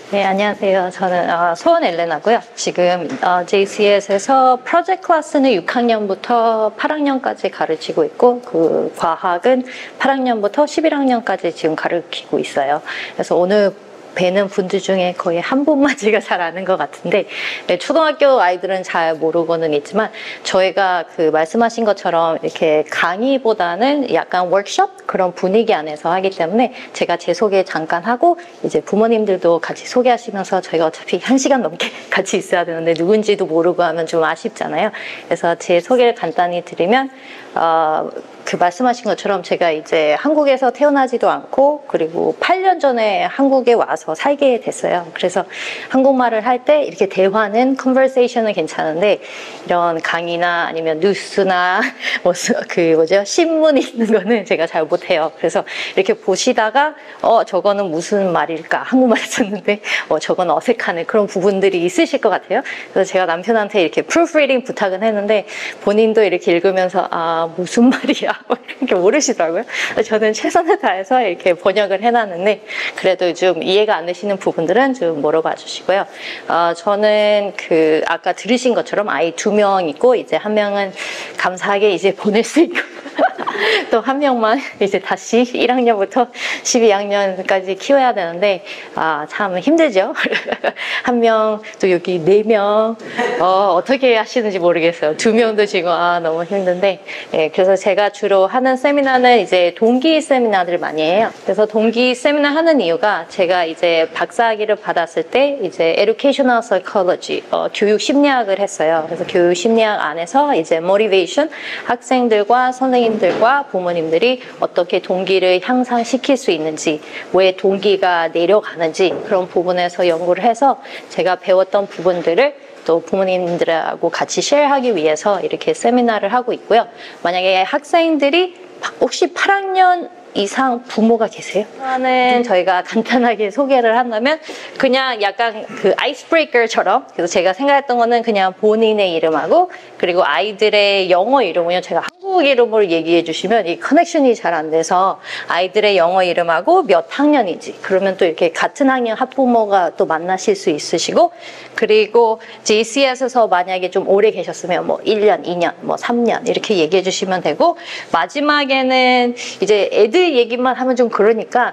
네, 안녕하세요. 저는 소원 엘레나고요. 지금 JCS에서 프로젝트 클래스는 6학년부터 8학년까지 가르치고 있고 그 과학은 8학년부터 11학년까지 지금 가르치고 있어요. 그래서 오늘 뵈는 분들 중에 거의 한 분만 제가 잘 아는 것 같은데, 초등학교 아이들은 잘 모르고는 있지만 저희가 그 말씀하신 것처럼 이렇게 강의보다는 약간 워크숍 그런 분위기 안에서 하기 때문에 제가 제 소개 잠깐 하고 이제 부모님들도 같이 소개하시면서 저희가 어차피 1시간 넘게 같이 있어야 되는데 누군지도 모르고 하면 좀 아쉽잖아요. 그래서 제 소개를 간단히 드리면 그 말씀하신 것처럼 제가 이제 한국에서 태어나지도 않고 그리고 8년 전에 한국에 와서 살게 됐어요. 그래서 한국말을 할 때 이렇게 대화는 컨버세이션은 괜찮은데 이런 강의나 아니면 뉴스나 신문 읽는 거는 제가 잘 못해요. 그래서 이렇게 보시다가 저거는 무슨 말일까 한국말을 썼는데 저건 어색하네 그런 부분들이 있으실 것 같아요. 그래서 제가 남편한테 이렇게 프루프리딩 부탁은 했는데 본인도 이렇게 읽으면서 무슨 말이야 이렇게 모르시더라고요. 저는 최선을 다해서 이렇게 번역을 해놨는데 그래도 좀 이해가 안 되시는 부분들은 좀 물어봐 주시고요. 저는 그 아까 들으신 것처럼 아이 2명 있고 이제 한 명은 감사하게 이제 보낼 수 있고 또 한 명만 이제 다시 1학년부터 12학년까지 키워야 되는데 참 힘들죠. 한 명 또 여기 4명 어떻게 하시는지 모르겠어요. 2명도 지금 너무 힘든데 그래서 제가 주로 하는 세미나는 이제 동기 세미나들을 많이 해요. 그래서 동기 세미나 하는 이유가 제가 이제 박사학위를 받았을 때 이제 Educational Psychology 교육 심리학을 했어요. 그래서 교육 심리학 안에서 이제 Motivation 학생들과 선생님들과 부모님들이 어떻게 동기를 향상시킬 수 있는지 왜 동기가 내려가는지 그런 부분에서 연구를 해서 제가 배웠던 부분들을 또 부모님들하고 같이 쉐어하기 위해서 이렇게 세미나를 하고 있고요. 만약에 학생들이 혹시 8학년 이상 부모가 계세요? 저는 저희가 간단하게 소개를 한다면 그냥 약간 그 아이스 브레이커처럼 그래서 제가 생각했던 거는 그냥 본인의 이름하고 그리고 아이들의 영어 이름은요 제가 한국 이름으로 얘기해 주시면 이 커넥션이 잘 안 돼서 아이들의 영어 이름하고 몇 학년인지 그러면 또 이렇게 같은 학년 학부모가 또 만나실 수 있으시고 그리고 JCS에서 만약에 좀 오래 계셨으면 뭐 1년, 2년, 뭐 3년 이렇게 얘기해 주시면 되고 마지막에는 이제 애들 얘기만 하면 좀 그러니까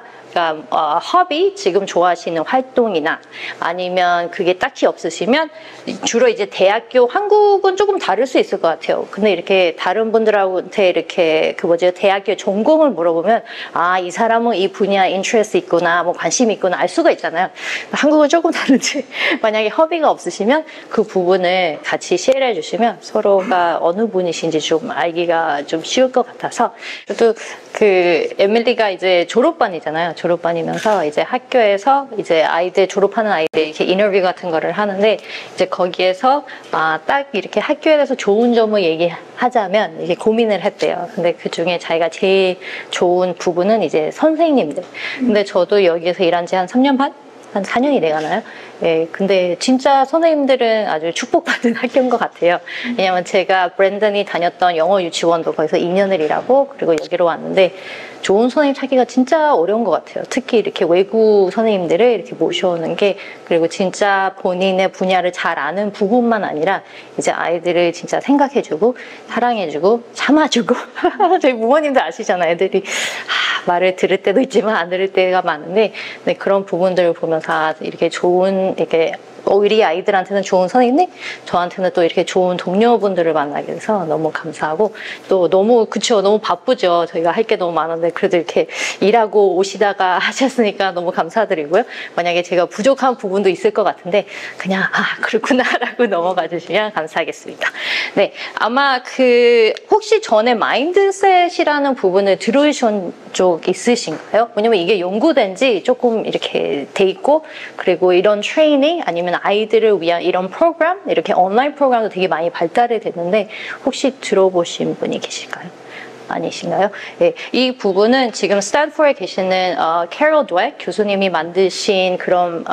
허비, 지금 좋아하시는 활동이나 아니면 그게 딱히 없으시면 주로 이제 대학교, 한국은 조금 다를 수 있을 것 같아요. 근데 이렇게 다른 분들한테 이렇게 대학교 전공을 물어보면 이 사람은 이 분야에 인트레스트 있구나, 뭐 관심이 있구나 알 수가 있잖아요. 한국은 조금 다른지 만약에 허비가 없으시면 그 부분을 같이 쉐어해 주시면 서로가 어느 분이신지 좀 알기가 좀 쉬울 것 같아서 또 그 에밀리가 이제 졸업반이잖아요. 졸업반이면서 이제 학교에서 이제 아이들 졸업하는 아이들 이렇게 인터뷰 같은 거를 하는데 이제 거기에서 딱 이렇게 학교에 대해서 좋은 점을 얘기하자면 이제 고민을 했대요. 근데 그 중에 자기가 제일 좋은 부분은 이제 선생님들. 근데 저도 여기에서 일한 지 한 3년 반? 한 4년이 돼가나요? 예, 근데 진짜 선생님들은 아주 축복받은 학교인 것 같아요. 왜냐면 제가 브랜든이 다녔던 영어 유치원도 거기서 2년을 일하고 그리고 여기로 왔는데 좋은 선생님 찾기가 진짜 어려운 것 같아요. 특히 이렇게 외국 선생님들을 이렇게 모셔오는 게 그리고 진짜 본인의 분야를 잘 아는 부분만 아니라 이제 아이들을 진짜 생각해주고 사랑해주고 참아주고 저희 부모님도 아시잖아요. 애들이 말을 들을 때도 있지만 안 들을 때가 많은데 네, 그런 부분들을 보면서 이렇게 좋은 이렇게 우리 아이들한테는 좋은 선생님, 저한테는 또 이렇게 좋은 동료분들을 만나게 돼서 너무 감사하고 또 너무 너무 바쁘죠. 저희가 할 게 너무 많은데 그래도 이렇게 일하고 오시다가 하셨으니까 너무 감사드리고요. 만약에 제가 부족한 부분도 있을 것 같은데 그냥 그렇구나라고 넘어가 주시면 감사하겠습니다. 네, 아마 혹시 전에 마인드셋이라는 부분을 들으신 적 있으신가요? 왜냐면 이게 연구된 지 조금 이렇게 돼 있고 그리고 이런 트레이닝 아니면 아이들을 위한 이런 프로그램 이렇게 온라인 프로그램도 되게 많이 발달이 됐는데 혹시 들어보신 분이 계실까요? 아니신가요? 네, 이 부분은 지금 스탠포드에 계시는 캐롤 드웩 교수님이 만드신 그런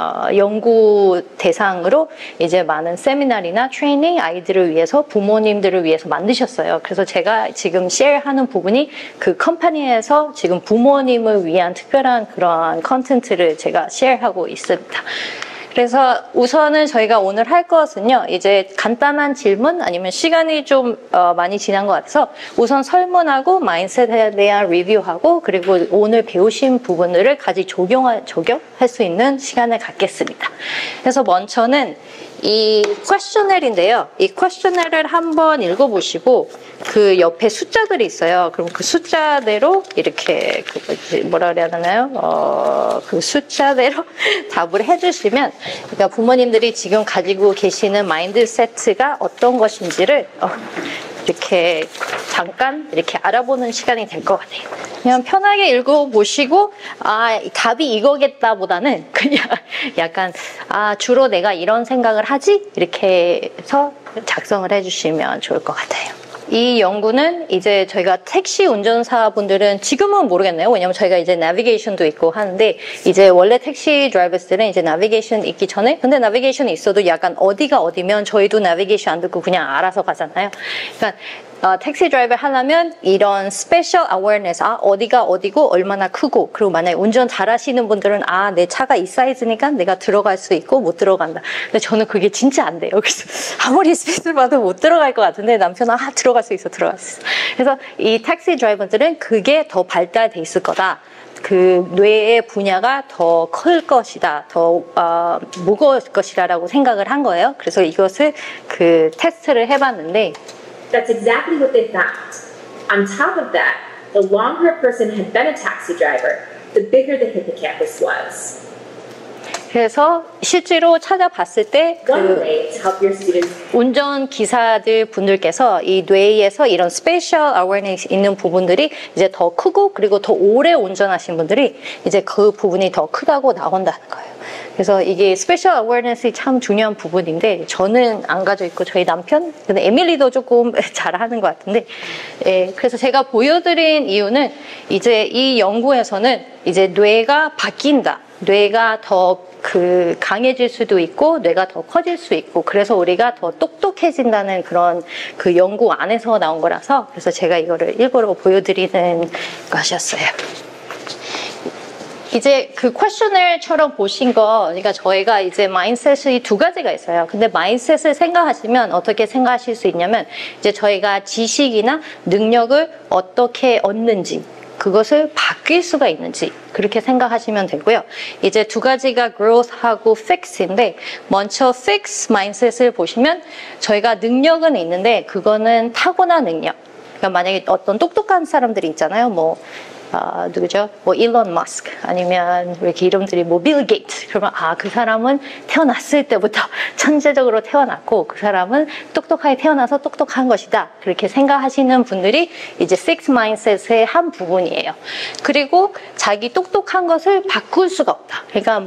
연구 대상으로 이제 많은 세미나리나 트레이닝 아이들을 위해서 부모님들을 위해서 만드셨어요. 그래서 제가 지금 쉐어하는 부분이 그 컴퍼니에서 지금 부모님을 위한 특별한 그런 컨텐츠를 제가 쉐어하고 있습니다. 그래서 우선은 저희가 오늘 할 것은요, 이제 간단한 질문 아니면 시간이 좀 많이 지난 것 같아서 우선 설문하고 마인드셋에 대한 리뷰하고 그리고 오늘 배우신 부분들을 같이 적용할 수 있는 시간을 갖겠습니다. 그래서 먼저는 이 퀘스처넬인데요. 이 퀘스처넬을 한번 읽어보시고 그 옆에 숫자들이 있어요. 그럼 그 숫자대로 이렇게 뭐라 그래야 되나요? 그 숫자대로 답을 해주시면 그러니까 부모님들이 지금 가지고 계시는 마인드세트가 어떤 것인지를 이렇게 잠깐 이렇게 알아보는 시간이 될 것 같아요. 그냥 편하게 읽어보시고 답이 이거겠다 보다는 그냥 약간 주로 내가 이런 생각을 하지? 이렇게 해서 작성을 해주시면 좋을 것 같아요. 이 연구는 이제 저희가 택시 운전사분들은 지금은 모르겠네요. 왜냐면 저희가 이제 내비게이션도 있고 하는데 이제 원래 택시 드라이버들은 이제 내비게이션 있기 전에 근데 내비게이션이 있어도 약간 어디가 어디면 저희도 내비게이션 안 듣고 그냥 알아서 가잖아요. 그러니까 택시 드라이버 하려면 이런 스페셜 어웨어니스 어디가 어디고 얼마나 크고 그리고 만약에 운전 잘하시는 분들은 내 차가 이 사이즈니까 내가 들어갈 수 있고 못 들어간다. 근데 저는 그게 진짜 안 돼요. 그래서 아무리 스페이스를 봐도 못 들어갈 것 같은데 남편은 들어갈 수 있어. 그래서 이 택시 드라이버들은 그게 더 발달돼 있을 거다. 그 뇌의 분야가 더 클 것이다, 더 무거울 것이다라고 생각을 한 거예요. 그래서 이것을 그 테스트를 해봤는데 That's exactly what they found. On top of that, the longer a person had been a taxi driver, the bigger the hippocampus was. 그래서 실제로 찾아봤을 때 그 운전 기사들 분들께서 이 뇌에서 이런 스페셜 어웨어니스 있는 부분들이 이제 더 크고 그리고 더 오래 운전하신 분들이 이제 그 부분이 더 크다고 나온다는 거예요. 그래서 이게 스페셜 어웨어니스이 참 중요한 부분인데 저는 안 가지고 있고 저희 남편, 근데 에밀리도 조금 잘하는 것 같은데 그래서 제가 보여드린 이유는 이제 이 연구에서는 이제 뇌가 바뀐다. 뇌가 더 강해질 수도 있고 뇌가 더 커질 수 있고 그래서 우리가 더 똑똑해진다는 그런 그 연구 안에서 나온 거라서 그래서 제가 이거를 일부러 보여드리는 것이었어요. 이제 그 퀘스처넬처럼 보신 거, 그러니까 저희가 이제 마인드셋이 두 가지가 있어요. 근데 마인드셋을 생각하시면 어떻게 생각하실 수 있냐면 이제 저희가 지식이나 능력을 어떻게 얻는지 그것을 바뀔 수가 있는지 그렇게 생각하시면 되고요. 이제 두 가지가 growth하고 fix인데 먼저 fix mindset을 보시면 저희가 능력은 있는데 그거는 타고난 능력. 그러니까 만약에 어떤 똑똑한 사람들이 있잖아요. 누구죠? 일론 머스크 아니면 왜 이렇게 이름들이 빌 게이츠 그러면 그 사람은 태어났을 때부터 천재적으로 태어났고 그 사람은 똑똑하게 태어나서 똑똑한 것이다 그렇게 생각하시는 분들이 이제 fixed mindset의 한 부분이에요. 그리고 자기 똑똑한 것을 바꿀 수가 없다. 그러니까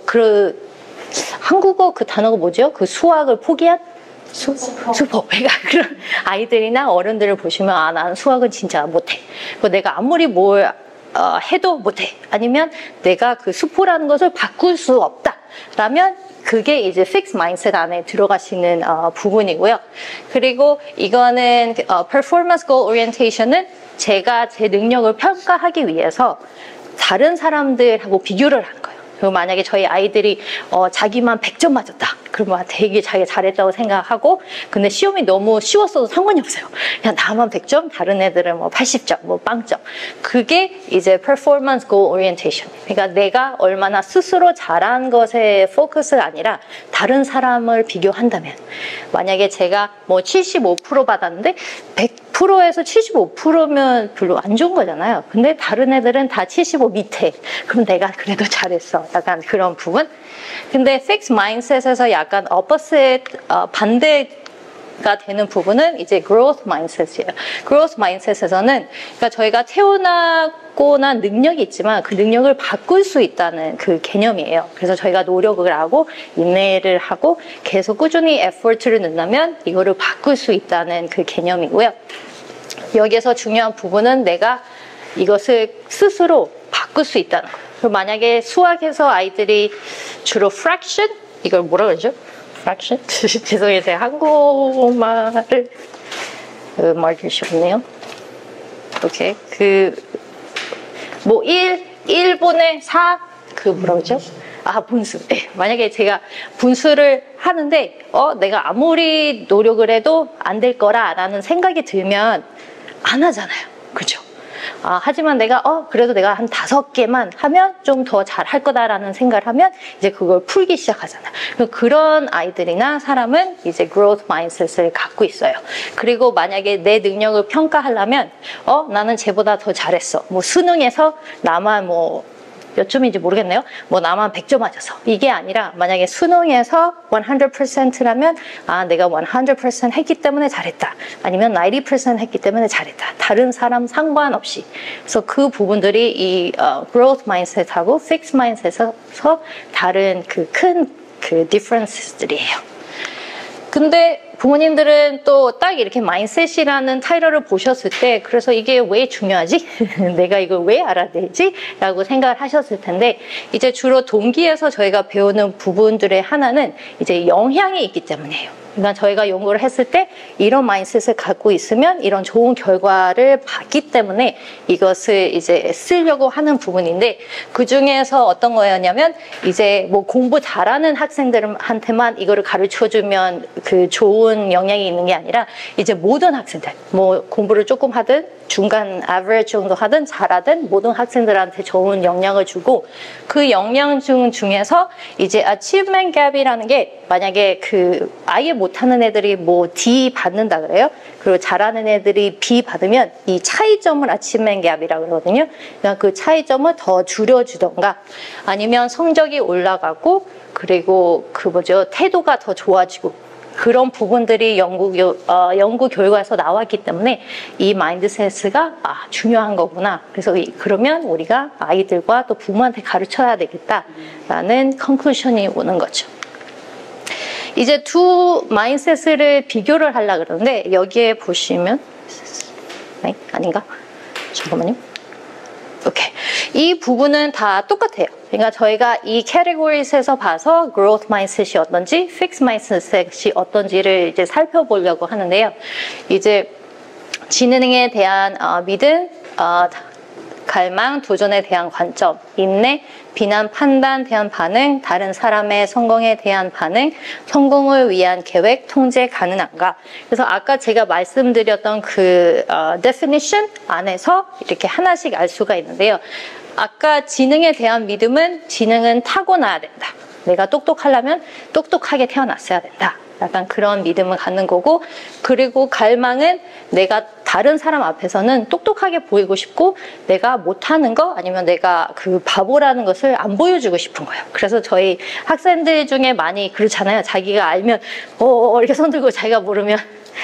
한국어 그 단어가 뭐죠? 그 수학을 포기한 수포. 그러니까 그런 아이들이나 어른들을 보시면 나는 수학은 진짜 못해. 내가 아무리 뭘 해도 못해. 아니면 내가 그 수포라는 것을 바꿀 수 없다. 라면 그게 이제 fixed mindset 안에 들어가시는 부분이고요. 그리고 이거는 performance goal orientation은 제가 제 능력을 평가하기 위해서 다른 사람들하고 비교를 한 거예요. 그리고 만약에 저희 아이들이 자기만 100점 맞았다. 그러면 되게 자기가 잘했다고 생각하고 근데 시험이 너무 쉬웠어도 상관이 없어요. 그냥 나만 100점, 다른 애들은 80점, 빵점. 그게 이제 performance goal orientation. 그러니까 내가 얼마나 스스로 잘한 것에 포커스가 아니라 다른 사람을 비교한다면 만약에 제가 75% 받았는데 100%에서 75%면 별로 안 좋은 거잖아요. 근데 다른 애들은 다 75 밑에. 그럼 내가 그래도 잘했어. 약간 그런 부분. 근데 fixed mindset에서 약간 opposite, 반대가 되는 부분은 이제 growth mindset이에요. growth mindset에서는 그러니까 저희가 태어나거나 능력이 있지만 그 능력을 바꿀 수 있다는 그 개념이에요. 그래서 저희가 노력을 하고 인내를 하고 계속 꾸준히 effort를 넣는다면 이거를 바꿀 수 있다는 그 개념이고요. 여기에서 중요한 부분은 내가 이것을 스스로 바꿀 수 있다는 거예요. 그리고 만약에 수학에서 아이들이 주로 fraction? 이걸 뭐라 그러죠? fraction? 죄송해요. 제가 한국말을 말할 수 없네요. 오케이. 1분의 4? 뭐라 그러죠? 분수. 네. 만약에 제가 분수를 하는데, 내가 아무리 노력을 해도 안 될 거라는 생각이 들면 안 하잖아요. 그죠? 하지만 내가, 그래도 내가 한 5개만 하면 좀 더 잘할 거다라는 생각을 하면 이제 그걸 풀기 시작하잖아요. 그런 아이들이나 사람은 이제 growth mindset을 갖고 있어요. 그리고 만약에 내 능력을 평가하려면, 나는 쟤보다 더 잘했어. 뭐 수능에서 나만 몇 점인지 모르겠네요. 나만 100점 맞았어. 이게 아니라 만약에 수능에서 100%라면 내가 100% 했기 때문에 잘했다. 아니면 90% 했기 때문에 잘했다. 다른 사람 상관없이. 그래서 그 부분들이 이 growth mindset하고 fixed mindset에서 다른 큰 difference들이에요. 근데 부모님들은 또 딱 이렇게 마인셋이라는 타이틀을 보셨을 때 그래서 이게 왜 중요하지? 내가 이걸 왜 알아야 되지? 라고 생각을 하셨을 텐데 이제 주로 동기에서 저희가 배우는 부분들의 하나는 이제 영향이 있기 때문이에요. 그러니까 저희가 연구를 했을 때 이런 마인셋을 갖고 있으면 이런 좋은 결과를 봤기 때문에 이것을 이제 쓰려고 하는 부분인데 그 중에서 어떤 거였냐면 이제 공부 잘하는 학생들한테만 이거를 가르쳐주면 그 좋은 영향이 있는 게 아니라 이제 모든 학생들 공부를 조금 하든 중간 average 정도 하든 잘하든 모든 학생들한테 좋은 영향을 주고 그 영향 중에서 이제 achievement gap이라는 게 만약에 아예 못하는 애들이 D 받는다 그래요. 그리고 잘하는 애들이 B 받으면 이 차이점을 achievement gap이라고 그러거든요. 그러니까 그 차이점을 더 줄여주던가 아니면 성적이 올라가고 그리고 태도가 더 좋아지고 그런 부분들이 연구 결과에서 나왔기 때문에 이 마인드셋가 중요한 거구나. 그래서 그러면 우리가 아이들과 또 부모한테 가르쳐야 되겠다라는 컨클루션이 오는 거죠. 이제 두 마인드셋을 비교를 하려고 그러는데 여기에 보시면 아닌가? 잠깐만요. 오케이. 이 부분은 다 똑같아요. 그러니까 저희가 이 categories에서 봐서 growth mindset이 어떤지, fixed mindset이 어떤지를 이제 살펴보려고 하는데요. 이제 지능에 대한 믿음, 갈망, 도전에 대한 관점, 인내, 비난, 판단 대한 반응, 다른 사람의 성공에 대한 반응, 성공을 위한 계획, 통제 가능한가. 그래서 아까 제가 말씀드렸던 definition 안에서 이렇게 하나씩 알 수가 있는데요. 아까 지능에 대한 믿음은 지능은 타고나야 된다. 내가 똑똑하려면 똑똑하게 태어났어야 된다. 약간 그런 믿음을 갖는 거고 그리고 갈망은 내가 다른 사람 앞에서는 똑똑하게 보이고 싶고 내가 못하는 거 아니면 내가 바보라는 것을 안 보여주고 싶은 거예요. 그래서 저희 학생들 중에 많이 그렇잖아요. 자기가 알면 이렇게 손 들고 자기가 모르면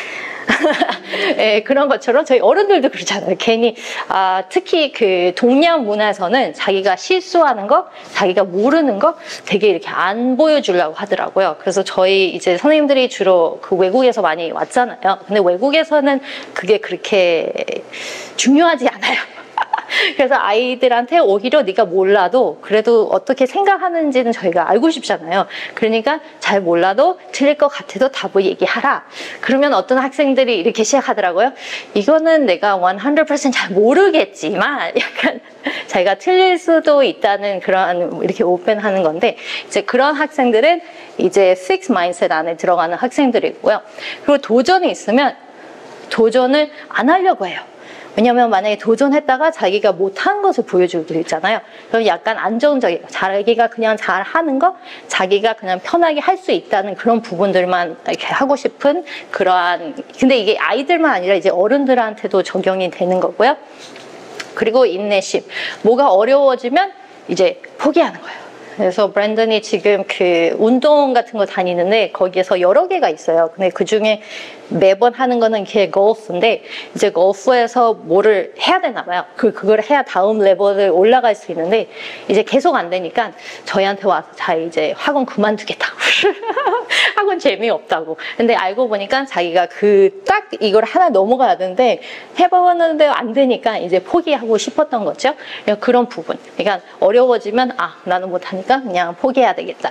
네, 그런 것처럼 저희 어른들도 그렇잖아요. 괜히 특히 동양 문화에서는 자기가 실수하는 거, 자기가 모르는 거 되게 이렇게 안 보여주려고 하더라고요. 그래서 저희 이제 선생님들이 주로 외국에서 많이 왔잖아요. 근데 외국에서는 그게 그렇게 중요하지 않아요. 그래서 아이들한테 오히려 네가 몰라도 그래도 어떻게 생각하는지는 저희가 알고 싶잖아요. 그러니까 잘 몰라도 틀릴 것 같아도 답을 얘기하라. 그러면 어떤 학생들이 이렇게 시작하더라고요. 이거는 내가 100% 잘 모르겠지만 약간 자기가 틀릴 수도 있다는 그런 이렇게 오픈하는 건데 이제 그런 학생들은 이제 fixed mindset 안에 들어가는 학생들이고요. 그리고 도전이 있으면 도전을 안 하려고 해요. 왜냐면 만약에 도전했다가 자기가 못한 것을 보여주고 있잖아요. 그럼 약간 안정적이에요. 자기가 그냥 잘하는 거, 자기가 그냥 편하게 할 수 있다는 그런 부분들만 이렇게 하고 싶은 그러한, 근데 이게 아이들만 아니라 이제 어른들한테도 적용이 되는 거고요. 그리고 인내심. 뭐가 어려워지면 이제 포기하는 거예요. 그래서 브랜든이 지금 운동 같은 거 다니는데 거기에서 여러 개가 있어요. 근데 그 중에 매번 하는 거는 이게 골프인데 이제 골프에서 뭐를 해야 되나 봐요. 그걸 해야 다음 레벨을 올라갈 수 있는데 이제 계속 안 되니까 저희한테 와서 이제 학원 그만두겠다고. 학원 재미없다고. 근데 알고 보니까 자기가 딱 이걸 하나 넘어가야 되는데 해보는데 안 되니까 이제 포기하고 싶었던 거죠. 그런 부분. 그러니까 어려워지면 나는 못하니까 그냥 포기해야 되겠다.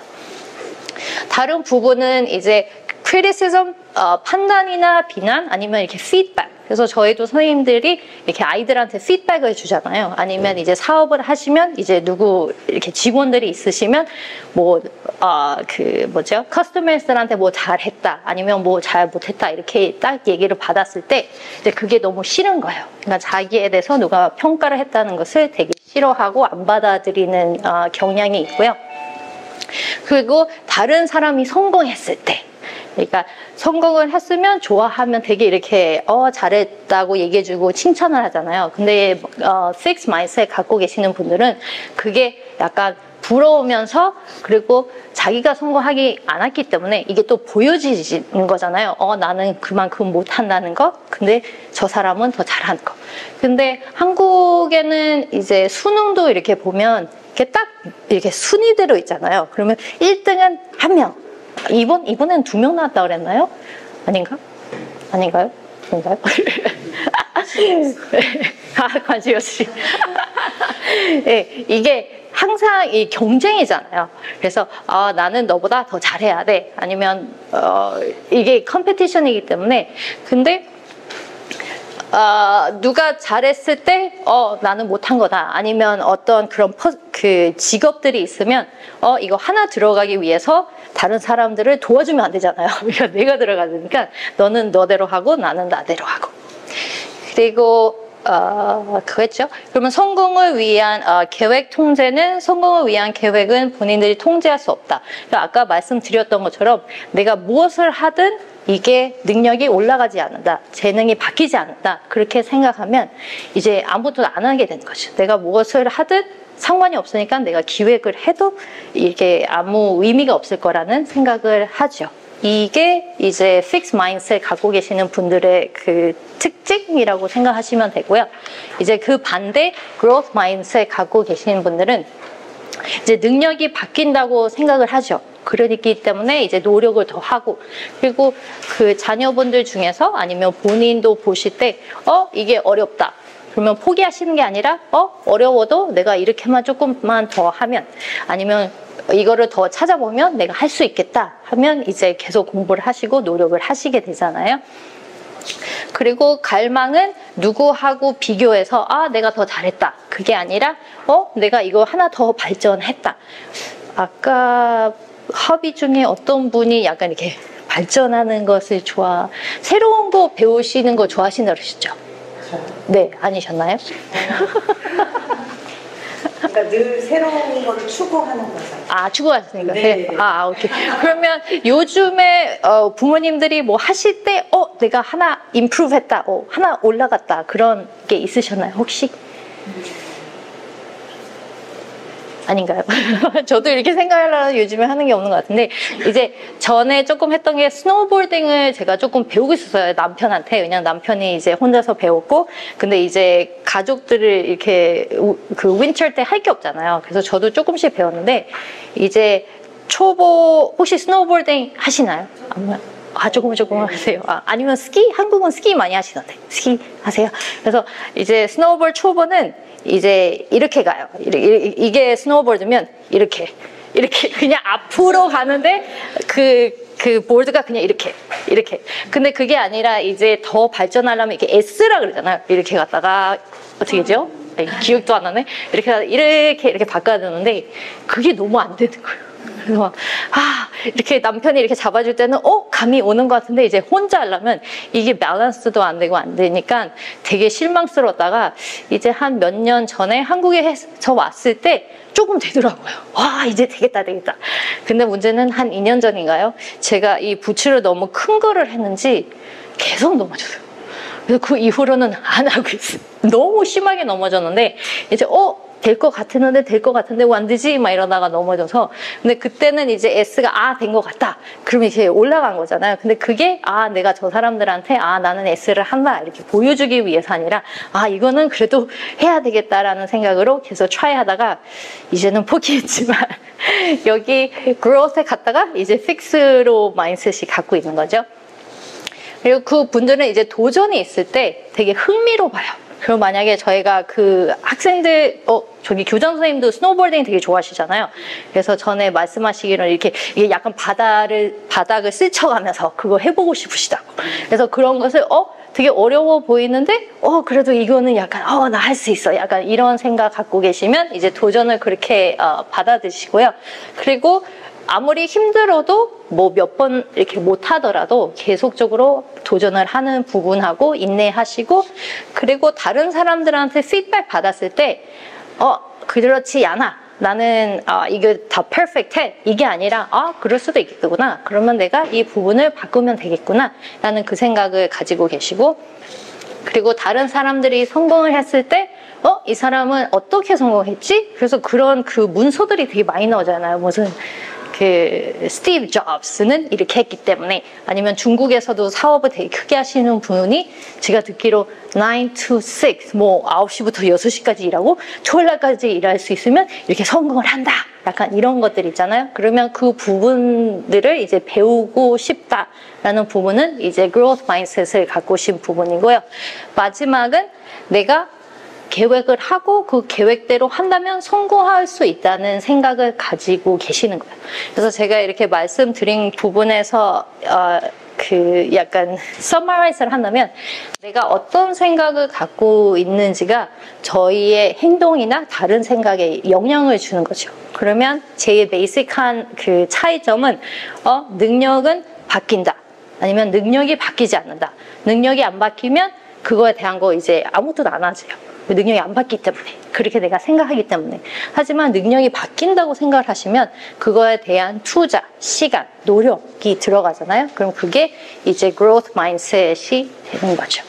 다른 부분은 이제 criticism, 판단이나 비난 아니면 이렇게 feedback. 그래서 저희도 선생님들이 이렇게 아이들한테 피드백을 주잖아요. 아니면 이제 사업을 하시면 이제 누구 이렇게 직원들이 있으시면 뭐 커스터머들한테 뭐 잘했다 아니면 뭐 잘 못했다 이렇게 딱 얘기를 받았을 때 이제 그게 너무 싫은 거예요. 그러니까 자기에 대해서 누가 평가를 했다는 것을 되게 싫어하고 안 받아들이는 경향이 있고요. 그리고 다른 사람이 성공했을 때, 그러니까 성공을 했으면 좋아하면 되게 이렇게 잘했다고 얘기해주고 칭찬을 하잖아요. 근데 fixed mindset 갖고 계시는 분들은 그게 약간 부러우면서 그리고 자기가 성공하기 않았기 때문에 이게 또 보여지는 거잖아요. 나는 그만큼 못한다는 거, 근데 저 사람은 더 잘하는 거. 근데 한국에는 이제 수능도 이렇게 보면 이렇게 딱 이렇게 순위대로 있잖아요. 그러면 1등은 한 명. 이번엔 2명 나왔다 그랬나요? 아닌가? 아닌가요? 아닌가요? 관심 없이. 네, 이게 항상 이 경쟁이잖아요. 그래서 나는 너보다 더 잘해야 돼. 아니면 이게 컴피티션이기 때문에 근데 누가 잘했을 때 나는 못한 거다. 아니면 어떤 그런 그 직업들이 있으면 이거 하나 들어가기 위해서 다른 사람들을 도와주면 안 되잖아요. 그러니까 내가 들어가니까 너는 너대로 하고 나는 나대로 하고. 그리고 그랬죠. 그러면 성공을 위한 계획 통제는 성공을 위한 계획은 본인들이 통제할 수 없다. 그러니까 아까 말씀드렸던 것처럼 내가 무엇을 하든 이게 능력이 올라가지 않는다. 재능이 바뀌지 않는다. 그렇게 생각하면 이제 아무것도 안 하게 되는 거죠. 내가 무엇을 하든 상관이 없으니까 내가 기획을 해도 이게 아무 의미가 없을 거라는 생각을 하죠. 이게 이제 fixed mindset 갖고 계시는 분들의 그 특징이라고 생각하시면 되고요. 이제 그 반대 growth mindset 갖고 계시는 분들은 이제 능력이 바뀐다고 생각을 하죠. 그러기 때문에 이제 노력을 더 하고 그리고 그 자녀분들 중에서 아니면 본인도 보실 때 이게 어렵다. 그러면 포기하시는 게 아니라 어려워도 내가 이렇게만 조금만 더 하면 아니면 이거를 더 찾아보면 내가 할 수 있겠다 하면 이제 계속 공부를 하시고 노력을 하시게 되잖아요. 그리고 갈망은 누구하고 비교해서 내가 더 잘했다. 그게 아니라 내가 이거 하나 더 발전했다. 아까 허비 중에 어떤 분이 약간 이렇게 발전하는 것을 새로운 거 배우시는 거 좋아하신다고 그러셨죠? 네, 아니셨나요? 그러니까 늘 새로운 거를 추구하는 거죠. 추구하시니까. 네. 오케이. 그러면 요즘에 부모님들이 뭐 하실 때 내가 하나 improve 했다. 하나 올라갔다. 그런 게 있으셨나요, 혹시? 아닌가요? 저도 이렇게 생각하려면 요즘에 하는 게 없는 것 같은데 이제 전에 조금 했던 게 스노우보딩을 제가 조금 배우고 있었어요, 남편한테. 왜냐면 남편이 이제 혼자서 배웠고 근데 이제 가족들을 이렇게 그 윈터 때 할 게 없잖아요. 그래서 저도 조금씩 배웠는데 이제 초보 혹시 스노우보딩 하시나요? 조금 하세요. 아니면 스키? 한국은 스키 많이 하시던데. 스키 하세요? 그래서 이제 스노우볼 초보는 이제 이렇게 가요. 이게 스노우보드면 이렇게 그냥 앞으로 가는데 그 보드가 그냥 이렇게. 근데 그게 아니라 이제 더 발전하려면 이렇게 S라 그러잖아요. 이렇게 갔다가 어떻게 되죠? 기억도 안 나네. 이렇게 바꿔야 되는데 그게 너무 안 되는 거예요. 그래서 이렇게 남편이 이렇게 잡아줄 때는 감이 오는 것 같은데 이제 혼자 하려면 이게 밸런스도 안 되고 안 되니까 되게 실망스러웠다가 이제 한 몇 년 전에 한국에서 왔을 때 조금 되더라고요. 이제 되겠다. 근데 문제는 한 2년 전인가요? 제가 이 부츠를 너무 큰 거를 했는지 계속 넘어져요. 그래서 그 이후로는 안 하고 있어요. 너무 심하게 넘어졌는데 이제 될 것 같았는데 왜 안 되지? 막 이러다가 넘어져서. 근데 그때는 이제 S가 된 것 같다. 그러면 이제 올라간 거잖아요. 근데 그게 내가 저 사람들한테 나는 S를 한다. 이렇게 보여주기 위해서 아니라 이거는 그래도 해야 되겠다라는 생각으로 계속 트라이 하다가 이제는 포기했지만 여기 growth에 갔다가 이제 fix로 마인드셋이 갖고 있는 거죠. 그리고 그 분들은 이제 도전이 있을 때 되게 흥미로 봐요. 그리고 만약에 저희가 그 학생들, 저기 교장 선생님도 스노우보딩 되게 좋아하시잖아요. 그래서 전에 말씀하시기로 이게 약간 바닥을 스쳐가면서 그거 해보고 싶으시다고. 그래서 그런 것을, 되게 어려워 보이는데 그래도 이거는 약간 나 할 수 있어 약간 이런 생각 갖고 계시면 이제 도전을 그렇게 받아들이시고요. 그리고 아무리 힘들어도 뭐 몇 번 이렇게 못 하더라도 계속적으로 도전을 하는 부분하고 인내하시고, 그리고 다른 사람들한테 피드백 받았을 때 그렇지 않아, 나는 이거 다 퍼펙트해, 이게 아니라 그럴 수도 있겠구나, 그러면 내가 이 부분을 바꾸면 되겠구나 라는 그 생각을 가지고 계시고, 그리고 다른 사람들이 성공을 했을 때 이 사람은 어떻게 성공했지? 그래서 그런 그 문서들이 되게 많이 나오잖아요. 무슨 그 스티브 잡스는 이렇게 했기 때문에, 아니면 중국에서도 사업을 되게 크게 하시는 분이 제가 듣기로 9 to 6, 뭐 9시부터 6시까지 일하고 토요일날까지 일할 수 있으면 이렇게 성공을 한다, 약간 이런 것들 있잖아요. 그러면 그 부분들을 이제 배우고 싶다라는 부분은 이제 growth mindset을 갖고 오신 부분이고요. 마지막은 내가 계획을 하고 그 계획대로 한다면 성공할 수 있다는 생각을 가지고 계시는 거예요. 그래서 제가 이렇게 말씀드린 부분에서 그 약간 서머라이즈를 한다면, 내가 어떤 생각을 갖고 있는지가 저희의 행동이나 다른 생각에 영향을 주는 거죠. 그러면 제일 베이직한 그 차이점은 능력은 바뀐다, 아니면 능력이 바뀌지 않는다. 능력이 안 바뀌면 그거에 대한 거 이제 아무것도 안 하세요. 능력이 안 바뀌기 때문에, 그렇게 내가 생각하기 때문에. 하지만 능력이 바뀐다고 생각을 하시면 그거에 대한 투자, 시간, 노력이 들어가잖아요. 그럼 그게 이제 growth mindset이 되는 거죠.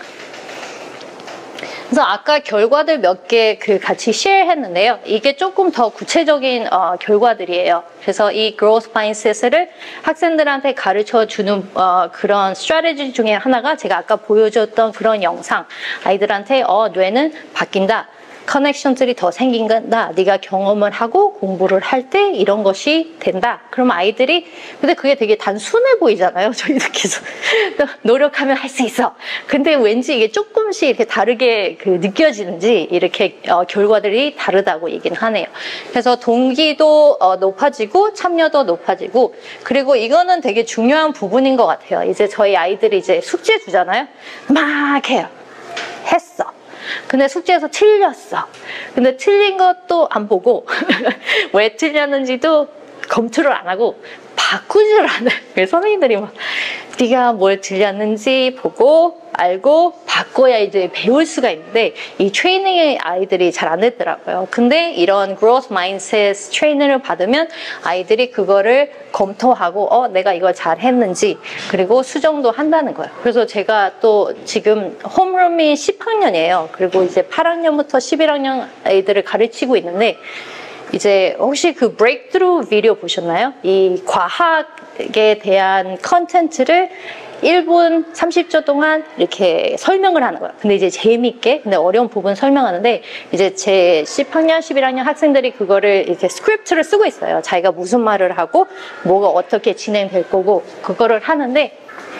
그래서 아까 결과들 몇 개 같이 쉐어했는데요. 이게 조금 더 구체적인 결과들이에요. 그래서 이 growth mindset을 학생들한테 가르쳐 주는 그런 스트래티지 중에 하나가 제가 아까 보여줬던 그런 영상, 아이들한테 뇌는 바뀐다, 커넥션들이 더 생긴다, 네가 경험을 하고 공부를 할 때 이런 것이 된다. 그러면 아이들이, 근데 그게 되게 단순해 보이잖아요. 저희들께서 노력하면 할 수 있어. 근데 왠지 이게 조금씩 이렇게 다르게 느껴지는지 이렇게 결과들이 다르다고 얘기는 하네요. 그래서 동기도 높아지고 참여도 높아지고, 그리고 이거는 되게 중요한 부분인 것 같아요. 이제 저희 아이들이 이제 숙제 주잖아요. 막 해요. 했어. 근데 숙제에서 틀렸어. 근데 틀린 것도 안 보고 왜 틀렸는지도 검토를 안 하고 바꾸지를 않아요. 그래서 선생님들이 막 네가 뭘 틀렸는지 보고 알고 바꿔야 이제 배울 수가 있는데, 이 트레이닝의 아이들이 잘 안 됐더라고요. 근데 이런 growth mindset 트레이닝을 받으면 아이들이 그거를 검토하고 내가 이걸 잘 했는지, 그리고 수정도 한다는 거예요. 그래서 제가 또 지금 홈룸이 10학년이에요. 그리고 이제 8학년부터 11학년 아이들을 가르치고 있는데, 이제 혹시 그 브레이크트루 비디오 보셨나요? 이 과학에 대한 컨텐츠를 1분 30초 동안 이렇게 설명을 하는 거예요. 근데 이제 재밌게, 근데 어려운 부분 설명하는데, 이제 제 10학년, 11학년 학생들이 그거를 이렇게 스크립트를 쓰고 있어요. 자기가 무슨 말을 하고, 뭐가 어떻게 진행될 거고, 그거를 하는데,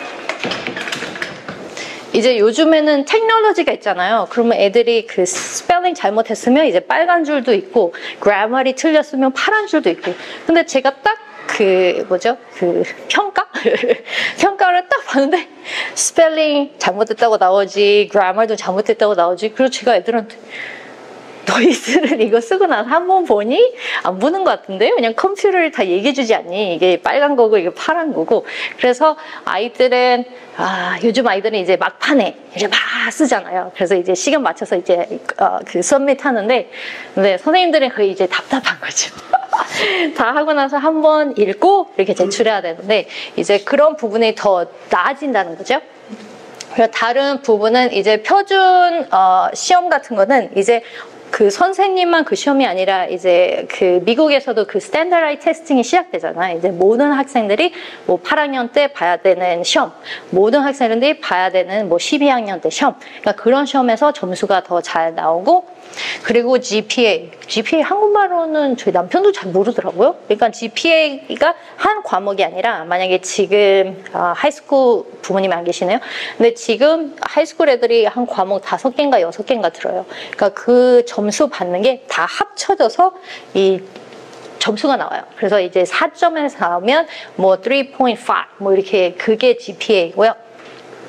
이제 요즘에는 테크놀로지가 있잖아요. 그러면 애들이 그 스펠링 잘못했으면 이제 빨간 줄도 있고, 그래머리 틀렸으면 파란 줄도 있고. 근데 제가 딱 평가? 평가를 딱 봤는데, 스펠링 잘못됐다고 나오지, 그래머도 잘못됐다고 나오지. 그래서 제가 애들한테, 너희들은 이거 쓰고 나서 한번 보니? 안 보는 것 같은데? 그냥 컴퓨터를 다 얘기해주지 않니? 이게 빨간 거고, 이게 파란 거고. 그래서 아이들은, 요즘 아이들은 이제 막판에 이제 막 쓰잖아요. 그래서 이제 시간 맞춰서 이제, 서밋 하는데, 근데 선생님들은 그게 이제 답답한 거죠. 다 하고 나서 한번 읽고 이렇게 제출해야 되는데, 이제 그런 부분이 더 나아진다는 거죠. 그리고 다른 부분은 이제 표준, 시험 같은 거는 이제 그 선생님만 그 시험이 아니라 이제 그 미국에서도 그 스탠더라이즈 테스팅이 시작되잖아요. 이제 모든 학생들이 뭐 8학년 때 봐야 되는 시험, 모든 학생들이 봐야 되는 뭐 12학년 때 시험. 그러니까 그런 시험에서 점수가 더 잘 나오고, 그리고 GPA 한국말로는 저희 남편도 잘 모르더라고요. 그러니까 GPA가 한 과목이 아니라, 만약에 지금 하이스쿨 부모님이 안 계시네요. 근데 지금 하이스쿨 애들이 한 과목 5개인가 6개인가 들어요. 그러니까 그 점수 받는 게 다 합쳐져서 이 점수가 나와요. 그래서 이제 4점에서 나오면 뭐 3.5 뭐 이렇게, 그게 GPA고요.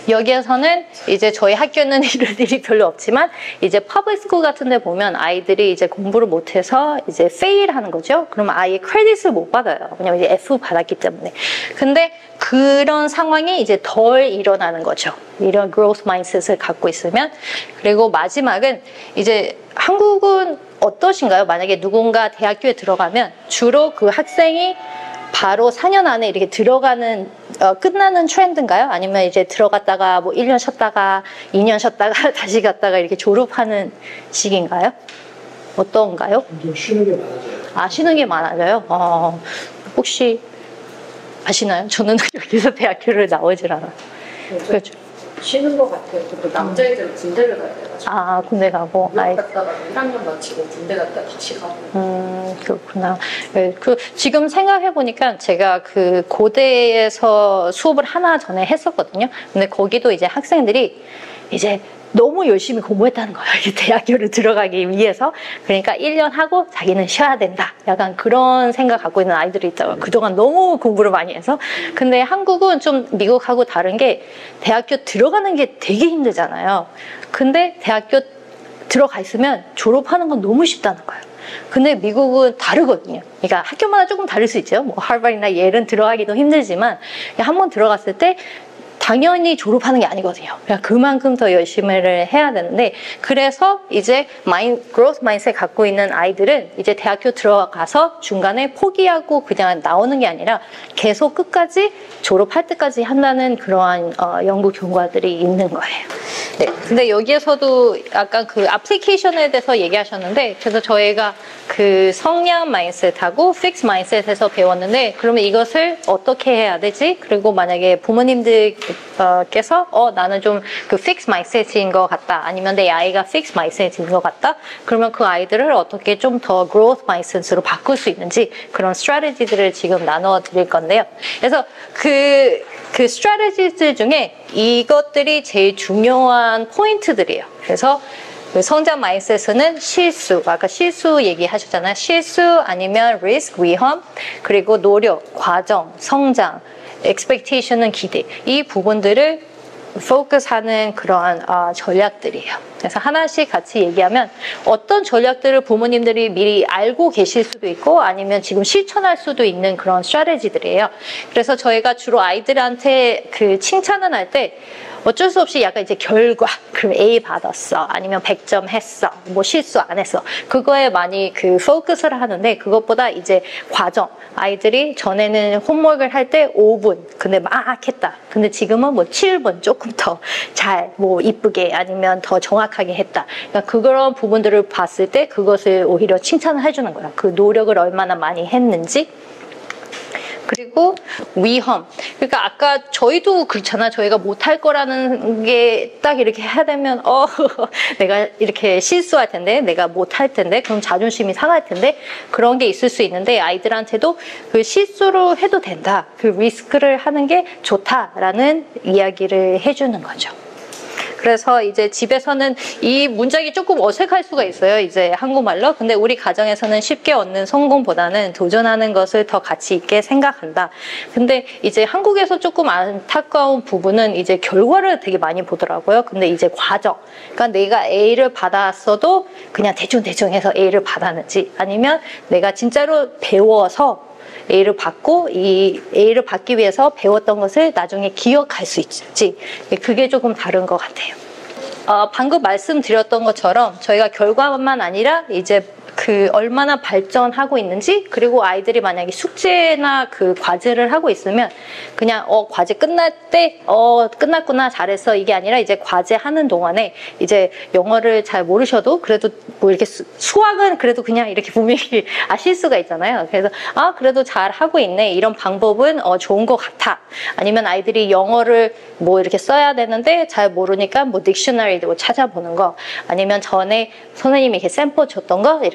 여기에서는 이제 저희 학교는 이런 일이 별로 없지만 이제 퍼블릭 스쿨 같은 데 보면 아이들이 이제 공부를 못해서 이제 페일 하는 거죠. 그러면 아예 크레딧을 못 받아요. 왜냐면 이제 F 받았기 때문에. 근데 그런 상황이 이제 덜 일어나는 거죠. 이런 growth mindset을 갖고 있으면. 그리고 마지막은 이제 한국은 어떠신가요? 만약에 누군가 대학교에 들어가면 주로 그 학생이 바로 4년 안에 이렇게 들어가는 끝나는 트렌드인가요? 아니면 이제 들어갔다가 뭐 1년 쉬었다가 2년 쉬었다가 다시 갔다가 이렇게 졸업하는 시기인가요? 어떤가요? 좀 쉬는 게 많아져요. 아, 쉬는 게 많아져요? 혹시 아시나요? 저는 여기서 대학교를 나오질 않아요. 그렇죠. 쉬는 것 같아요. 또 남자애들은 군대를 가야 돼가지고. 아, 군대 가고. 유학 갔다가 1학년 마치고 군대 갔다 다시 가고. 그렇구나. 네, 지금 생각해보니까 제가 그 고대에서 수업을 하나 전에 했었거든요. 근데 거기도 이제 학생들이 이제 너무 열심히 공부했다는 거예요. 이 대학교를 들어가기 위해서. 그러니까 1년 하고 자기는 쉬어야 된다. 약간 그런 생각 갖고 있는 아이들이 있다고요. 그동안 너무 공부를 많이 해서. 근데 한국은 좀 미국하고 다른 게 대학교 들어가는 게 되게 힘들잖아요. 근데 대학교 들어가 있으면 졸업하는 건 너무 쉽다는 거예요. 근데 미국은 다르거든요. 그러니까 학교마다 조금 다를 수 있죠. 뭐 하버드나 예일은 들어가기도 힘들지만 한번 들어갔을 때 당연히 졸업하는 게 아니거든요. 그러니까 그만큼 더 열심히를 해야 되는데, 그래서 이제 growth mindset 갖고 있는 아이들은 이제 대학교 들어가서 중간에 포기하고 그냥 나오는 게 아니라 계속 끝까지 졸업할 때까지 한다는 그러한 연구 결과들이 있는 거예요. 네. 근데 여기에서도 약간 그 애플리케이션에 대해서 얘기하셨는데, 그래서 저희가 그 성향 마인셋하고 픽스 마인셋에서 배웠는데, 그러면 이것을 어떻게 해야 되지? 그리고 만약에 부모님들께서 나는 좀 그 픽스 마인셋인 것 같다, 아니면 내 아이가 픽스 마인셋인 것 같다, 그러면 그 아이들을 어떻게 좀 더 growth 마인셋으로 바꿀 수 있는지 그런 스트래티지들을 지금 나눠 드릴 건데요. 그래서 그 스트래티지 중에 이것들이 제일 중요한 포인트들이에요. 그래서 그 성장 마인셋은 실수, 아까 실수 얘기하셨잖아요. 실수 아니면 리스크, 위험, 그리고 노력, 과정, 성장, expectation은 기대. 이 부분들을 포커스하는 그러한 전략들이에요. 그래서 하나씩 같이 얘기하면 어떤 전략들을 부모님들이 미리 알고 계실 수도 있고 아니면 지금 실천할 수도 있는 그런 스트래티지들이에요. 그래서 저희가 주로 아이들한테 그 칭찬을 할 때 어쩔 수 없이 약간 이제 결과, 그럼 A 받았어, 아니면 100점 했어, 뭐 실수 안 했어, 그거에 많이 그 포커스를 하는데, 그것보다 이제 과정, 아이들이 전에는 홈워크를 할 때 5분, 근데 막 했다. 근데 지금은 뭐 7분 조금 더 잘, 뭐 이쁘게 아니면 더 정확하게 했다. 그러니까 그런 부분들을 봤을 때 그것을 오히려 칭찬을 해주는 거야. 그 노력을 얼마나 많이 했는지. 그리고 위험. 그러니까 아까 저희도 그렇잖아. 저희가 못할 거라는 게 딱 이렇게 해야 되면 내가 이렇게 실수할 텐데, 내가 못할 텐데, 그럼 자존심이 상할 텐데, 그런 게 있을 수 있는데 아이들한테도 그 실수로 해도 된다. 그 리스크를 하는 게 좋다라는 이야기를 해주는 거죠. 그래서 이제 집에서는 이 문장이 조금 어색할 수가 있어요. 이제 한국말로. 근데 우리 가정에서는 쉽게 얻는 성공보다는 도전하는 것을 더 가치 있게 생각한다. 근데 이제 한국에서 조금 안타까운 부분은 이제 결과를 되게 많이 보더라고요. 근데 이제 과정. 그러니까 내가 A를 받았어도 그냥 대충 해서 A를 받았는지, 아니면 내가 진짜로 배워서 A를 받고 이 A를 받기 위해서 배웠던 것을 나중에 기억할 수 있을지, 그게 조금 다른 것 같아요. 방금 말씀드렸던 것처럼 저희가 결과만 아니라 이제 그 얼마나 발전하고 있는지, 그리고 아이들이 만약에 숙제나 그 과제를 하고 있으면 그냥 과제 끝날 때 끝났구나, 잘했어, 이게 아니라 이제 과제 하는 동안에 이제 영어를 잘 모르셔도 그래도 뭐 이렇게 수학은 그래도 그냥 이렇게 분명히 아실 수가 있잖아요. 그래서 그래도 잘 하고 있네, 이런 방법은 좋은 것 같아. 아니면 아이들이 영어를 뭐 이렇게 써야 되는데 잘 모르니까 뭐 딕셔너리도 찾아보는 거, 아니면 전에 선생님이 이렇게 샘플 줬던 거 이렇게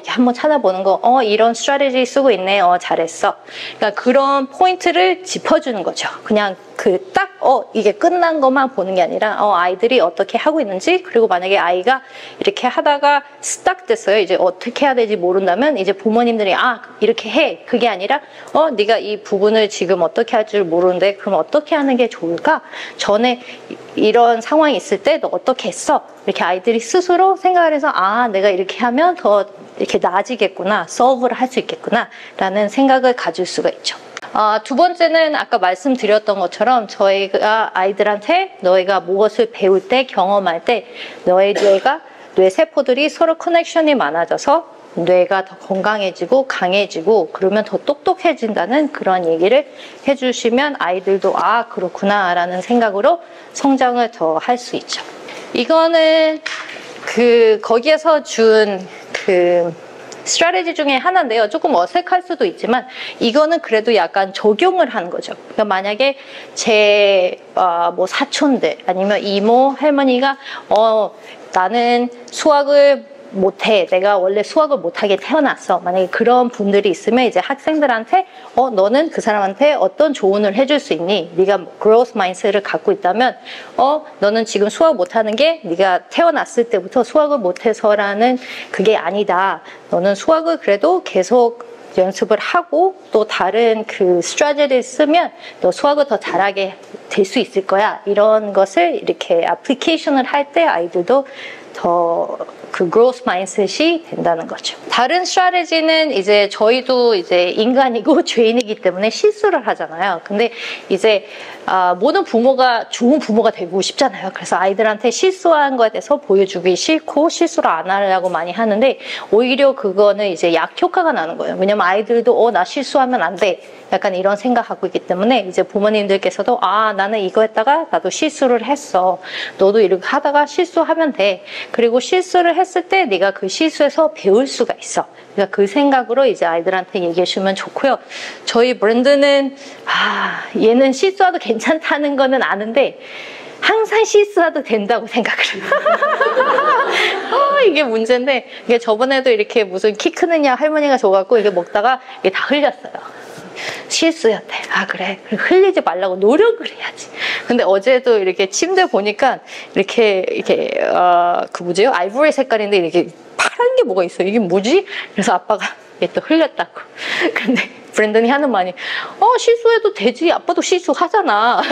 이렇게 한번 찾아보는 거, 이런 스트래티지 쓰고 있네, 잘했어. 그러니까 그런 포인트를 짚어주는 거죠. 그냥 이게 끝난 것만 보는 게 아니라, 아이들이 어떻게 하고 있는지, 그리고 만약에 아이가 이렇게 하다가 스탁 됐어요. 이제 어떻게 해야 될지 모른다면, 이제 부모님들이, 이렇게 해. 그게 아니라, 네가 이 부분을 지금 어떻게 할 줄 모르는데, 그럼 어떻게 하는 게 좋을까? 전에 이런 상황이 있을 때 너 어떻게 했어? 이렇게 아이들이 스스로 생각을 해서, 내가 이렇게 하면 더 이렇게 나아지겠구나, solve를 할 수 있겠구나, 라는 생각을 가질 수가 있죠. 두 번째는 아까 말씀드렸던 것처럼 저희가 아이들한테 너희가 무엇을 배울 때, 경험할 때 너의 뇌세포들이 서로 커넥션이 많아져서 뇌가 더 건강해지고 강해지고 그러면 더 똑똑해진다는 그런 얘기를 해주시면 아이들도 그렇구나 라는 생각으로 성장을 더 할 수 있죠. 이거는 거기에서 준 스트래티지 중에 하나인데요. 조금 어색할 수도 있지만 이거는 그래도 약간 적용을 하는 거죠. 그러니까 만약에 제 사촌들 아니면 이모, 할머니가 나는 수학을 못해. 내가 원래 수학을 못하게 태어났어. 만약에 그런 분들이 있으면 이제 학생들한테 너는 그 사람한테 어떤 조언을 해줄 수 있니? 네가 growth mindset를 갖고 있다면 너는 지금 수학 못하는 게 네가 태어났을 때부터 수학을 못해서라는 그게 아니다. 너는 수학을 그래도 계속 연습을 하고 또 다른 스트래티지를 쓰면 너 수학을 더 잘하게 될 수 있을 거야. 이런 것을 이렇게 애플리케이션을 할 때 아이들도 더 growth mindset이 된다는 거죠. 다른 스트래티지는 이제 저희도 이제 인간이고 죄인이기 때문에 실수를 하잖아요. 근데 이제 모든 부모가 좋은 부모가 되고 싶잖아요. 그래서 아이들한테 실수한 거에 대해서 보여주기 싫고 실수를 안 하려고 많이 하는데 오히려 그거는 이제 약효과가 나는 거예요. 왜냐면 아이들도 나 실수하면 안 돼. 약간 이런 생각하고 있기 때문에 이제 부모님들께서도 나는 이거 했다가 나도 실수를 했어. 너도 이렇게 하다가 실수하면 돼. 그리고 실수를 했을 때 네가 그 실수에서 배울 수가 있어. 그러니까 그 생각으로 이제 아이들한테 얘기해 주면 좋고요. 저희 브랜드는 얘는 실수해도 괜찮다는 거는 아는데 항상 실수해도 된다고 생각을 해요. 이게 문제인데 이게 저번에도 이렇게 무슨 키 크느냐 할머니가 줘갖고 이게 먹다가 이게 다 흘렸어요. 실수였대. 그래. 흘리지 말라고 노력을 해야지. 근데 어제도 이렇게 침대 보니까 이렇게 뭐지요? 아이보리 색깔인데 이렇게 파란 게 뭐가 있어요. 이게 뭐지? 그래서 아빠가 얘 또 흘렸다고. 근데 브랜든이 하는 말이 실수해도 되지. 아빠도 실수하잖아.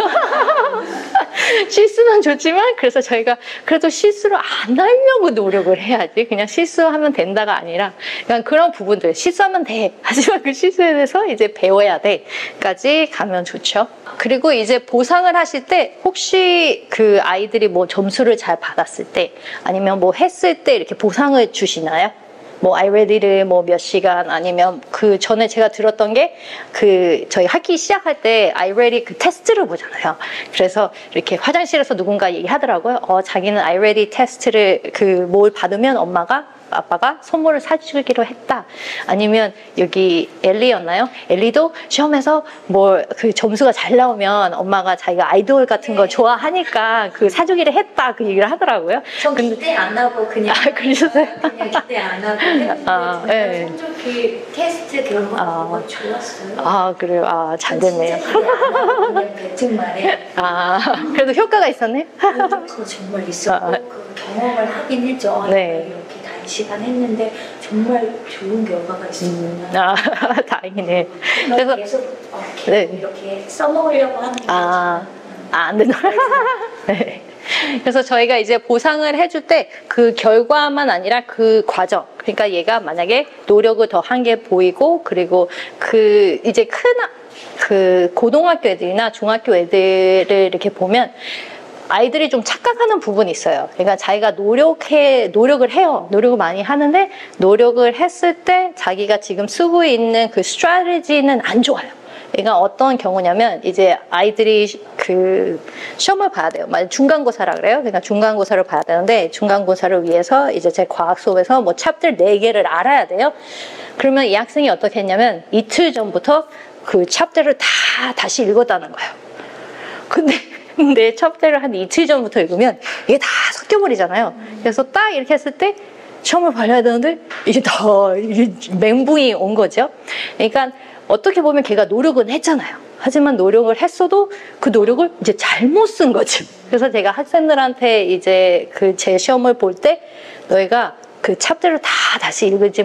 실수는 좋지만 그래서 저희가 그래도 실수를 안 하려고 노력을 해야지. 그냥 실수하면 된다가 아니라 그냥 그런 부분들 실수하면 돼. 하지만 그 실수에 대해서 이제 배워야 돼까지 가면 좋죠. 그리고 이제 보상을 하실 때 혹시 그 아이들이 뭐 점수를 잘 받았을 때 아니면 뭐 했을 때 이렇게 보상을 주시나요? 뭐 iReady를 뭐 몇 시간 아니면 그 전에 제가 들었던 게 저희 학기 시작할 때 iReady 테스트를 보잖아요. 그래서 이렇게 화장실에서 누군가 얘기하더라고요. 자기는 iReady 테스트를 뭘 받으면 아빠가 선물을 사주기로 했다. 아니면 여기 엘리였나요? 엘리도 시험에서 점수가 잘 나오면 엄마가 자기가 아이돌 같은 거 좋아하니까 사주기를 했다. 그 얘기를 하더라고요. 전 기대 안 하고 그냥 그러셨어요? 그냥 기대 안 하고 했는데 네. 성적이 테스트 결과가 너무 좋았어요. 그래요? 잘 됐네요. 그냥 뱉은 말에 그래도 효과가 있었네? 그거 정말 있었고 그 경험을 하긴 했죠. 네. 이렇게 단시간 했는데 정말 좋은 결과가 있었구나. 다행이네. 그래서 계속 네. 이렇게 써먹으려고 하는 게 안 되나? 네. 그래서 저희가 이제 보상을 해줄 때 그 결과만 아니라 그 과정. 그러니까 얘가 만약에 노력을 더 한 게 보이고 그리고 이제 고등학교 애들이나 중학교 애들을 이렇게 보면 아이들이 좀 착각하는 부분이 있어요. 그러니까 자기가 노력을 해요. 노력을 많이 하는데 노력을 했을 때 자기가 지금 쓰고 있는 그 스트래티지는 안 좋아요. 그러니까 어떤 경우냐면 이제 아이들이 시험을 봐야 돼요. 중간고사라 그래요. 그러니까 중간고사를 봐야 되는데 중간고사를 위해서 이제 제 과학 수업에서 뭐 챕터 4개를 알아야 돼요. 그러면 이 학생이 어떻게 했냐면 이틀 전부터 그 챕터를 다시 읽었다는 거예요. 근데 챕터를 한 이틀 전부터 읽으면 이게 다 섞여버리잖아요. 그래서 딱 이렇게 했을 때 시험을 봐야 되는데 이게 더 멘붕이 온 거죠. 그러니까 어떻게 보면 걔가 노력은 했잖아요. 하지만 노력을 했어도 그 노력을 이제 잘못 쓴 거죠. 그래서 제가 학생들한테 이제 그 제 시험을 볼 때 너희가 그 챕터를 다 다시 읽지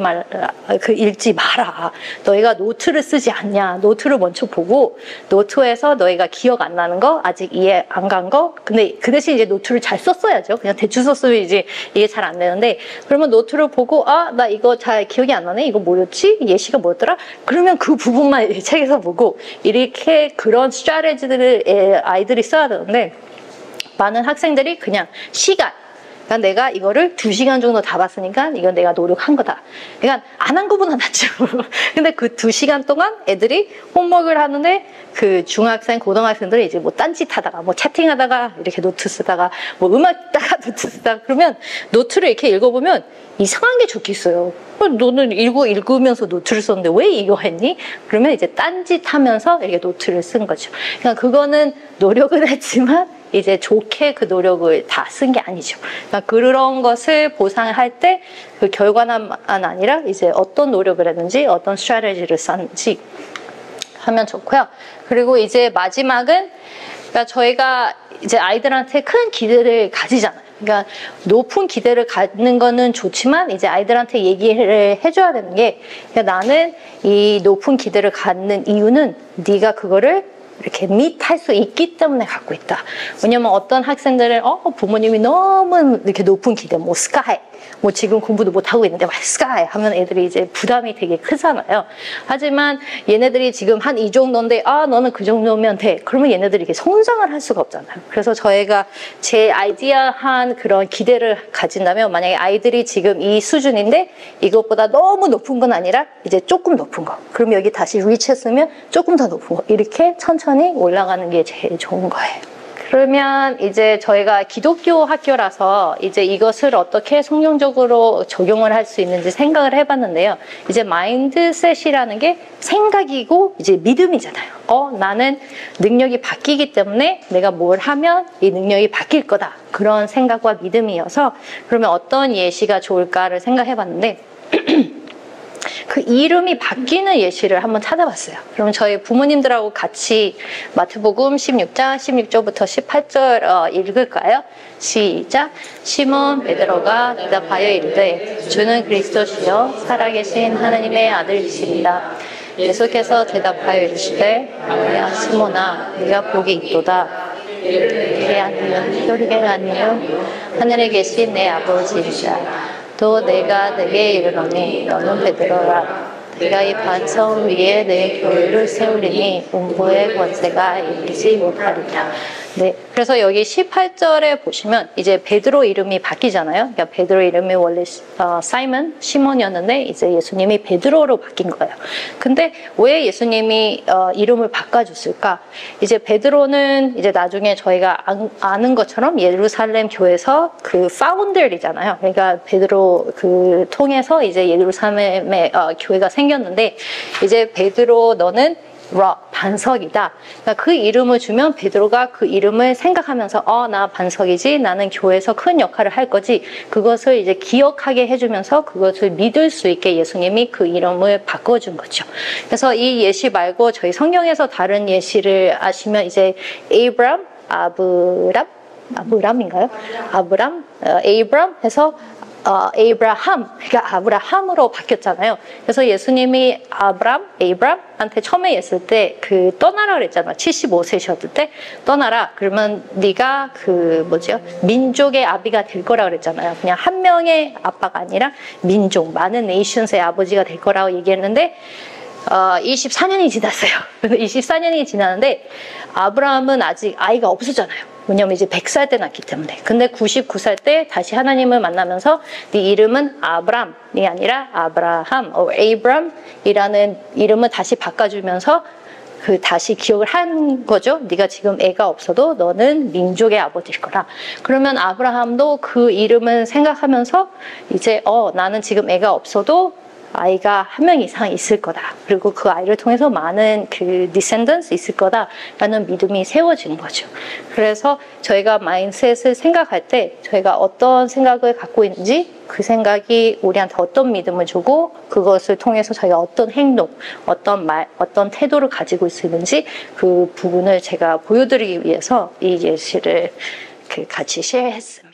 마라. 너희가 노트를 쓰지 않냐. 노트를 먼저 보고 노트에서 너희가 기억 안 나는 거, 아직 이해 안 간 거. 근데 그 대신 이제 노트를 잘 썼어야죠. 그냥 대충 썼으면 이제 이해 잘 안 되는데 그러면 노트를 보고 나 이거 잘 기억이 안 나네. 이거 뭐였지? 예시가 뭐였더라? 그러면 그 부분만 책에서 보고 이렇게 그런 스트래티지들을 아이들이 써야 되는데 많은 학생들이 그냥 시간 그러니까 내가 이거를 2시간 정도 다 봤으니까 이건 내가 노력한 거다. 그러니까 안 한 거보다 낫죠. 근데 그 2시간 동안 애들이 홈워크를 하는데 그 중학생, 고등학생들이 이제 뭐 딴짓 하다가 뭐 채팅하다가 이렇게 노트 쓰다가 뭐 음악 듣다가 노트 쓰다가 그러면 노트를 이렇게 읽어보면 이상한 게 적혀 있어요. 너는 읽으면서 노트를 썼는데 왜 이거 했니? 그러면 이제 딴짓 하면서 이렇게 노트를 쓴 거죠. 그러니까 그거는 노력은 했지만 이제 좋게 그 노력을 다 쓴 게 아니죠. 그러니까 그런 것을 보상할 때 그 결과만 아니라 이제 어떤 노력을 했는지 어떤 스트래티지를 썼는지 하면 좋고요. 그리고 이제 마지막은 그러니까 저희가 이제 아이들한테 큰 기대를 가지잖아요. 그러니까 높은 기대를 갖는 거는 좋지만 이제 아이들한테 얘기를 해줘야 되는 게 그러니까 나는 이 높은 기대를 갖는 이유는 네가 그거를 이렇게 밋할 수 있기 때문에 갖고 있다. 왜냐면 어떤 학생들은 부모님이 너무 이렇게 높은 기대, 뭐 스카이, 뭐 지금 공부도 못 하고 있는데 막 스카이 하면 애들이 이제 부담이 되게 크잖아요. 하지만 얘네들이 지금 한 이 정도인데 너는 그 정도면 돼. 그러면 얘네들이 이렇게 성장을 할 수가 없잖아요. 그래서 저희가 제 아이디어한 그런 기대를 가진다면 만약에 아이들이 지금 이 수준인데 이것보다 너무 높은 건 아니라 이제 조금 높은 거. 그럼 여기 다시 리치했으면 조금 더 높은 거. 이렇게 천천히 올라가는 게 제일 좋은 거예요. 그러면 이제 저희가 기독교 학교라서 이제 이것을 어떻게 성경적으로 적용을 할 수 있는지 생각을 해봤는데요. 이제 마인드셋이라는 게 생각이고 이제 믿음이잖아요. 나는 능력이 바뀌기 때문에 내가 뭘 하면 이 능력이 바뀔 거다. 그런 생각과 믿음이어서 그러면 어떤 예시가 좋을까를 생각해봤는데 그 이름이 바뀌는 예시를 한번 찾아봤어요. 그러면 저희 부모님들하고 같이 마태복음 16장 16절부터 18절 읽을까요? 시작. 시몬 베드로가 대답하여 이르되 주는 그리스도시요 살아계신 하나님의 아들이시리라. 예수께서 대답하여 이르시되 아니야 시몬아 네가 복이 있도다. 이게 아니면 이게 아니면 하늘에 계신 내 아버지이시라. 또 내가 내게 이르노니 너는 베드로라. 내가 이 반석 위에 내 교회를 세우리니 음부의 권세가 이기지 못하리라. 네, 그래서 여기 18절에 보시면 이제 베드로 이름이 바뀌잖아요. 그러니까 베드로 이름이 원래 사이먼, 시몬이었는데 이제 예수님이 베드로로 바뀐 거예요. 근데 왜 예수님이 이름을 바꿔줬을까? 이제 베드로는 이제 나중에 저희가 아는 것처럼 예루살렘 교회에서 그 파운더이잖아요. 그러니까 베드로 그 통해서 이제 예루살렘의 교회가 생겼는데 이제 베드로 너는 반석이다. 그러니까 그 이름을 주면 베드로가 그 이름을 생각하면서 나 반석이지. 나는 교회에서 큰 역할을 할 거지. 그것을 이제 기억하게 해주면서 그것을 믿을 수 있게 예수님이 그 이름을 바꿔준 거죠. 그래서 이 예시 말고 저희 성경에서 다른 예시를 아시면 이제 아브람인가요? 에이브람 해서 에이브라함, 그러니까 아브라함으로 바뀌었잖아요. 그래서 예수님이 에이브람한테 처음에 했을 때 그 떠나라 그랬잖아요. 75세셨을 때 떠나라. 그러면 네가 그 민족의 아비가 될 거라 그랬잖아요. 그냥 한 명의 아빠가 아니라 민족, 많은 네이션스의 아버지가 될 거라고 얘기했는데 24년이 지났어요. 24년이 지났는데 아브라함은 아직 아이가 없었잖아요. 왜냐면 이제 100살 때 낳기 때문에. 근데 99살 때 다시 하나님을 만나면서 네 이름은 아브람이 아니라 아브라함, 에이브람이라는 이름을 다시 바꿔주면서 그 다시 기억을 한 거죠. 네가 지금 애가 없어도 너는 민족의 아버지일 거라. 그러면 아브라함도 그 이름을 생각하면서 이제 나는 지금 애가 없어도 아이가 한 명 이상 있을 거다. 그리고 그 아이를 통해서 많은 그 디센던스 있을 거다라는 믿음이 세워지는 거죠. 그래서 저희가 마인드셋을 생각할 때 저희가 어떤 생각을 갖고 있는지 그 생각이 우리한테 어떤 믿음을 주고 그것을 통해서 저희가 어떤 행동, 어떤 말, 어떤 태도를 가지고 있는지 그 부분을 제가 보여드리기 위해서 이 예시를 같이 쉐어했습니다.